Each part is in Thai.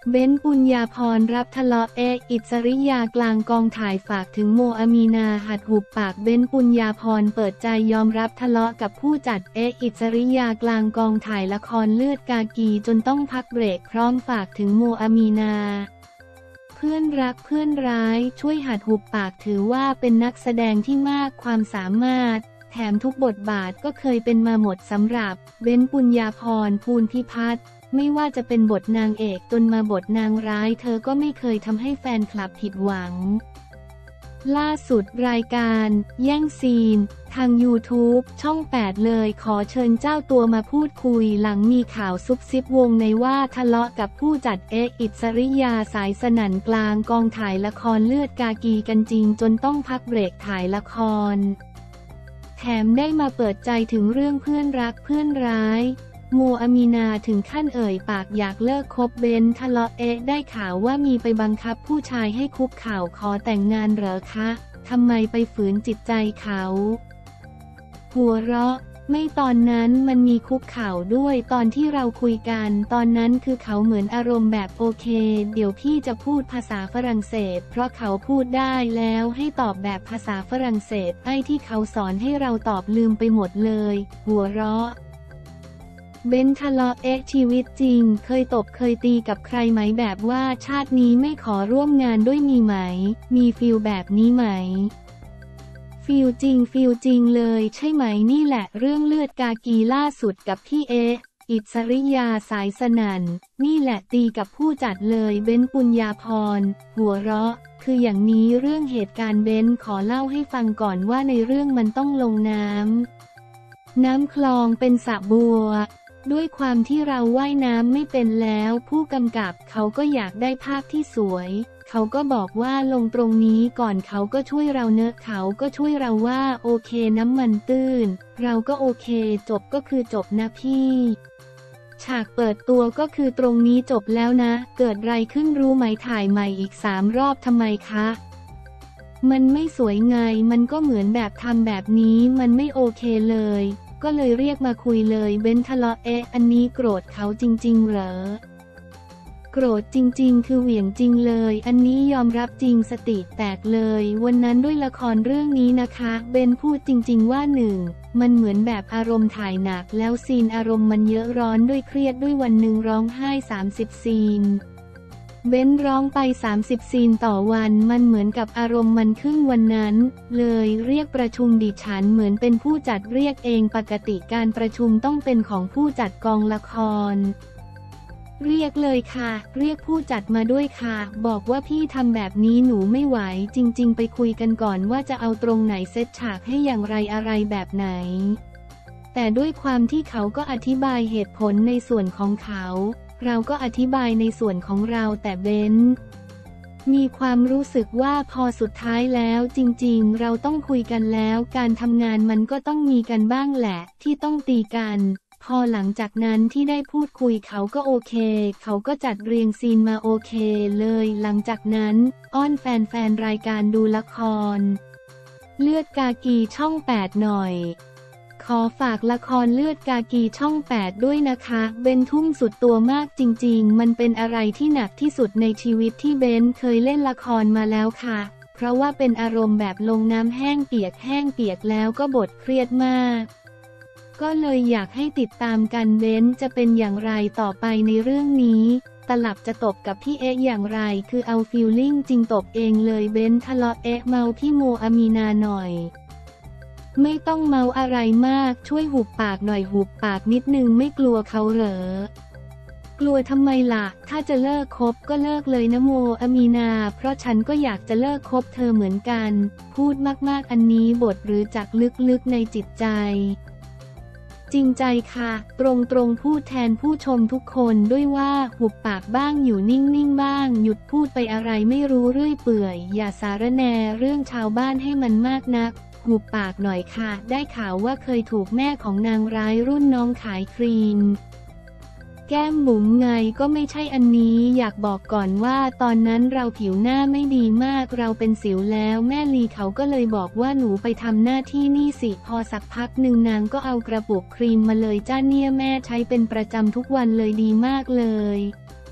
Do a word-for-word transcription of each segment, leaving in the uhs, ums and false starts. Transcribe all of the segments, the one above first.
เบ้น ปุญญาภรณ์รับทะเลาะเอะอิสริยากลางกองถ่ายฝากถึงโมอามีนาหัดหุบปากเบ้น ปุญญาภรณ์เปิดใจยอมรับทะเลาะกับผู้จัดเอะอิสริยากลางกองถ่ายละครเลือดกากีจนต้องพักเบรกพร้อมฝากถึงโมอามีนาเพื่อนรักเพื่อนร้ายช่วยหัดหุบปากถือว่าเป็นนักแสดงที่มากความสามารถแถมทุกบทบาทก็เคยเป็นมาหมดสำหรับเบ้น ปุญญาภรณ์ ภูลพิพัฒน์ไม่ว่าจะเป็นบทนางเอกจนมาบทนางร้ายเธอก็ไม่เคยทำให้แฟนคลับผิดหวังล่าสุดรายการแย่งซีนทาง ยูทูบ ช่องแปดเลยขอเชิญเจ้าตัวมาพูดคุยหลังมีข่าวซุบซิบวงในว่าทะเลาะกับผู้จัดเอะอิสริยาสายสนั่นกลางกองถ่ายละครเลือดกากีกันจริงจนต้องพักเบรกถ่ายละครแถมได้มาเปิดใจถึงเรื่องเพื่อนรักเพื่อนร้ายโมอามีนาถึงขั้นเอ่ยปากอยากเลิกคบเบ้นทะเลาะเอะได้ข่าวว่ามีไปบังคับผู้ชายให้คุกเข่าขอแต่งงานเหรอคะทำไมไปฝืนจิตใจเขาหัวเราะไม่ตอนนั้นมันมีคุกเข่าด้วยตอนที่เราคุยกันตอนนั้นคือเขาเหมือนอารมณ์แบบโอเคเดี๋ยวพี่จะพูดภาษาฝรั่งเศสเพราะเขาพูดได้แล้วให้ตอบแบบภาษาฝรั่งเศสไอ้ที่เขาสอนให้เราตอบลืมไปหมดเลยหัวเราะเบ้นทะเลาะเอะชีวิตจริงเคยตบเคยตีกับใครไหมแบบว่าชาตินี้ไม่ขอร่วมงานด้วยมีไหมมีฟีลแบบนี้ไหมฟีลจริงฟีลจริงเลยใช่ไหมนี่แหละเรื่องเลือดกากีล่าสุดกับพี่เอะอิสริยาสายสนั่นนี่แหละตีกับผู้จัดเลยเบ้น ปุญญาภรณ์หัวเราะคืออย่างนี้เรื่องเหตุการณ์เบ้นขอเล่าให้ฟังก่อนว่าในเรื่องมันต้องลงน้ำน้ำคลองเป็นสระบัวด้วยความที่เราว่ายน้ำไม่เป็นแล้วผู้กำกับเขาก็อยากได้ภาพที่สวยเขาก็บอกว่าลงตรงนี้ก่อนเขาก็ช่วยเราเนอะเขาก็ช่วยเราว่าโอเคน้ำมันตื้นเราก็โอเคจบก็คือจบนะพี่ฉากเปิดตัวก็คือตรงนี้จบแล้วนะเกิดไรขึ้นรู้ไหมถ่ายใหม่อีกสามรอบทำไมคะมันไม่สวยไงมันก็เหมือนแบบทำแบบนี้มันไม่โอเคเลยก็เลยเรียกมาคุยเลยเบ้นทะเลาะเอะอันนี้โกรธเขาจริงๆเหรอโกรธจริงๆคือเหวี่ยงจริงเลยอันนี้ยอมรับจริงสติแตกเลยวันนั้นด้วยละครเรื่องนี้นะคะเบนพูดจริงๆว่าหนึ่งมันเหมือนแบบอารมณ์ถ่ายหนักแล้วซีนอารมณ์มันเยอะร้อนด้วยเครียดด้วยวันหนึ่งร้องไห้สามสิบซีนเบ้นร้องไปสามสิบซีนต่อวันมันเหมือนกับอารมณ์มันขึ้นวันนั้นเลยเรียกประชุมดิฉันเหมือนเป็นผู้จัดเรียกเองปกติการประชุมต้องเป็นของผู้จัดกองละครเรียกเลยค่ะเรียกผู้จัดมาด้วยค่ะบอกว่าพี่ทำแบบนี้หนูไม่ไหวจริงๆไปคุยกันก่อนว่าจะเอาตรงไหนเซตฉากให้อย่างไรอะไรแบบไหนแต่ด้วยความที่เขาก็อธิบายเหตุผลในส่วนของเขาเราก็อธิบายในส่วนของเราแต่เบ้นมีความรู้สึกว่าพอสุดท้ายแล้วจริงๆเราต้องคุยกันแล้วการทำงานมันก็ต้องมีกันบ้างแหละที่ต้องตีกันพอหลังจากนั้นที่ได้พูดคุยเขาก็โอเคเขาก็จัดเรียงซีนมาโอเคเลยหลังจากนั้นอ้อนแฟนๆรายการดูละครเลือดกากีช่องแปดหน่อยขอฝากละครเลือดกากีช่องแปดด้วยนะคะเบนทุ่มสุดตัวมากจริงๆมันเป็นอะไรที่หนักที่สุดในชีวิตที่เบนเคยเล่นละครมาแล้วค่ะเพราะว่าเป็นอารมณ์แบบลงน้ำแห้งเปียกแห้งเปียกแล้วก็บทเครียดมากก็เลยอยากให้ติดตามกันเบนจะเป็นอย่างไรต่อไปในเรื่องนี้ตลับจะตบกับพี่เอ๊ะอย่างไรคือเอาฟีลลิ่งจริงตบเองเลยเบนทะเลาะเอ๊ะเมาพี่โมอามีนาหน่อยไม่ต้องเมาอะไรมากช่วยหุบปากหน่อยหุบปากนิดนึงไม่กลัวเขาเหรอกลัวทำไมล่ะถ้าจะเลิกคบก็เลิกเลยนะโมอามีนาเพราะฉันก็อยากจะเลิกคบเธอเหมือนกันพูดมากๆอันนี้บทหรือจากลึกๆในจิตใจจริงใจค่ะตรงๆพูดแทนผู้ชมทุกคนด้วยว่าหุบปากบ้างอยู่นิ่งๆบ้างหยุดพูดไปอะไรไม่รู้เรื่อยเปื่อยอย่าสารแหน่เรื่องชาวบ้านให้มันมากนักหุบปากหน่อยค่ะได้ข่าวว่าเคยถูกแม่ของนางร้ายรุ่นน้องขายครีมแก้มบุ๋มไงก็ไม่ใช่อันนี้อยากบอกก่อนว่าตอนนั้นเราผิวหน้าไม่ดีมากเราเป็นสิวแล้วแม่ลีเขาก็เลยบอกว่าหนูไปทำหน้าที่นี่สิพอสักพักหนึ่งนางก็เอากระปุกครีมมาเลยจ้าเนี่ยแม่ใช้เป็นประจำทุกวันเลยดีมากเลย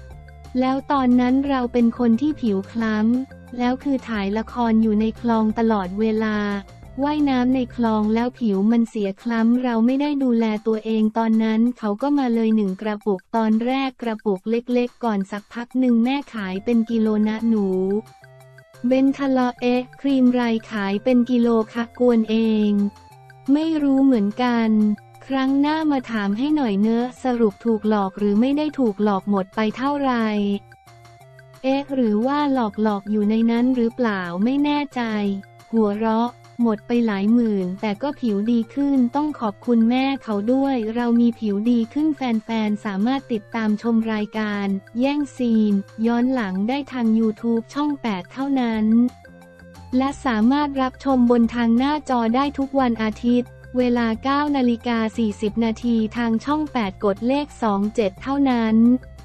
แล้วตอนนั้นเราเป็นคนที่ผิวคล้ำแล้วคือถ่ายละครอยู่ในคลองตลอดเวลาว่ายน้ำในคลองแล้วผิวมันเสียคล้ำเราไม่ได้ดูแลตัวเองตอนนั้นเขาก็มาเลยหนึ่งกระปุกตอนแรกกระปุกเล็กๆก่อนสักพักหนึ่งแม่ขายเป็นกิโลนะหนูเบนทะเลาะเอ๊ะครีมไรขายเป็นกิโลคะกวนเองไม่รู้เหมือนกันครั้งหน้ามาถามให้หน่อยเนอะสรุปถูกหลอกหรือไม่ได้ถูกหลอกหมดไปเท่าไหร่เอ๊ะหรือว่าหลอกหลอกอยู่ในนั้นหรือเปล่าไม่แน่ใจหัวเราะหมดไปหลายหมื่นแต่ก็ผิวดีขึ้นต้องขอบคุณแม่เขาด้วยเรามีผิวดีขึ้นแฟนๆสามารถติดตามชมรายการแย่งซีนย้อนหลังได้ทาง ยูทูบ ช่องแปดเท่านั้นและสามารถรับชมบนทางหน้าจอได้ทุกวันอาทิตย์เวลา เก้านาฬิกาสี่สิบนาทีทางช่องแปดกดเลขสองเจ็ดเท่านั้น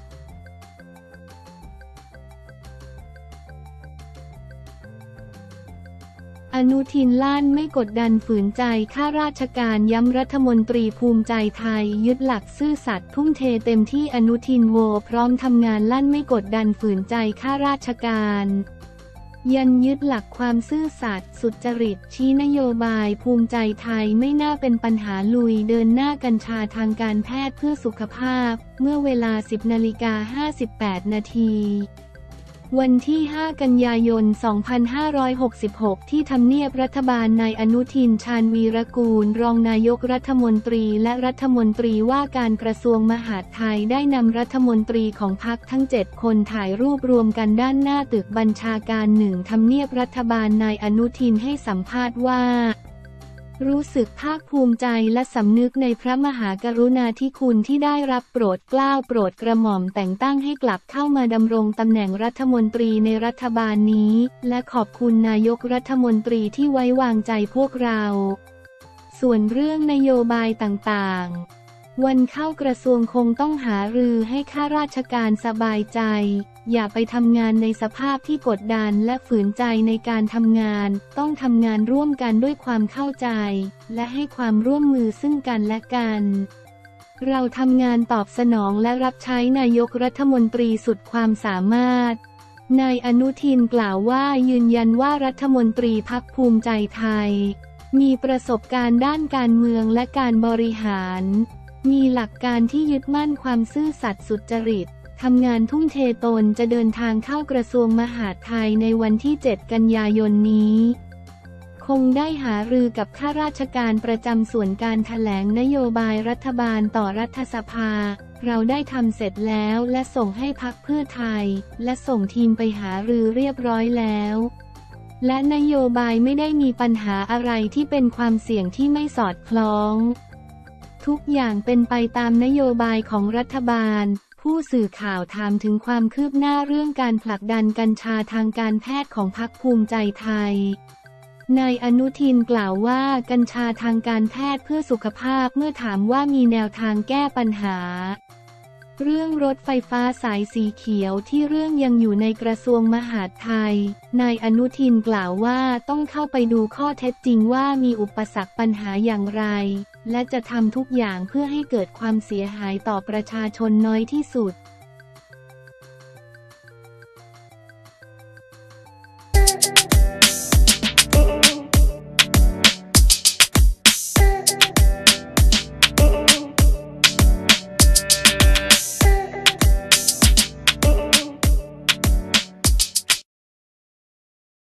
อนุทินลั่นไม่กดดันฝืนใจข้าราชการย้ำรัฐมนตรีภูมิใจไทยยึดหลักซื่อสัตย์ทุ่มเทเต็มที่อนุทินโวพร้อมทำงานลั่นไม่กดดันฝืนใจข้าราชการยันยึดหลักความซื่อสัตย์สุจริตชี้นโยบายภูมิใจไทยไม่น่าเป็นปัญหาลุยเดินหน้ากัญชาทางการแพทย์เพื่อสุขภาพเมื่อเวลา สิบนาฬิกาห้าสิบแปดนาทีวันที่ ห้ากันยายน สองพันห้าร้อยหกสิบหก ที่ทำเนียบรัฐบาลนายอนุทิน ชาญวีรกูลรองนายกรัฐมนตรีและรัฐมนตรีว่าการกระทรวงมหาดไทยได้นำรัฐมนตรีของพรรคทั้งเจ็ดคนถ่ายรูปรวมกันด้านหน้าตึกบัญชาการหนึ่งทำเนียบรัฐบาลนายอนุทินให้สัมภาษณ์ว่ารู้สึกภาคภูมิใจและสำนึกในพระมหากรุณาธิคุณที่ได้รับโปรดเกล้าโปรดกระหม่อมแต่งตั้งให้กลับเข้ามาดำรงตำแหน่งรัฐมนตรีในรัฐบาลนี้และขอบคุณนายกรัฐมนตรีที่ไว้วางใจพวกเราส่วนเรื่องนโยบายต่างๆวันเข้ากระทรวงคงต้องหารือให้ข้าราชการสบายใจอย่าไปทำงานในสภาพที่กดดันและฝืนใจในการทำงานต้องทำงานร่วมกันด้วยความเข้าใจและให้ความร่วมมือซึ่งกันและกันเราทำงานตอบสนองและรับใช้นายกรัฐมนตรีสุดความสามารถนายอนุทินกล่าวว่ายืนยันว่ารัฐมนตรีพรรคภูมิใจไทยมีประสบการณ์ด้านการเมืองและการบริหารมีหลักการที่ยึดมั่นความซื่อสัตย์สุจริตทำงานทุ่มเทตนจะเดินทางเข้ากระทรวงมหาดไทยในวันที่เจ็ดกันยายนนี้คงได้หารือกับข้าราชการประจำส่วนการแถลงนโยบายรัฐบาลต่อรัฐสภาเราได้ทำเสร็จแล้วและส่งให้พรรคเพื่อไทยและส่งทีมไปหารือเรียบร้อยแล้วและนโยบายไม่ได้มีปัญหาอะไรที่เป็นความเสี่ยงที่ไม่สอดคล้องทุกอย่างเป็นไปตามนโยบายของรัฐบาลผู้สื่อข่าวถามถึงความคืบหน้าเรื่องการผลักดันกัญชาทางการแพทย์ของพรรคภูมิใจไทยนายอนุทินกล่าวว่ากัญชาทางการแพทย์เพื่อสุขภาพเมื่อถามว่ามีแนวทางแก้ปัญหาเรื่องรถไฟฟ้าสายสีเขียวที่เรื่องยังอยู่ในกระทรวงมหาดไทยนายอนุทินกล่าวว่าต้องเข้าไปดูข้อเท็จจริงว่ามีอุปสรรคปัญหาอย่างไรและจะทำทุกอย่างเพื่อให้เกิดความเสียหายต่อประชาชนน้อยที่สุด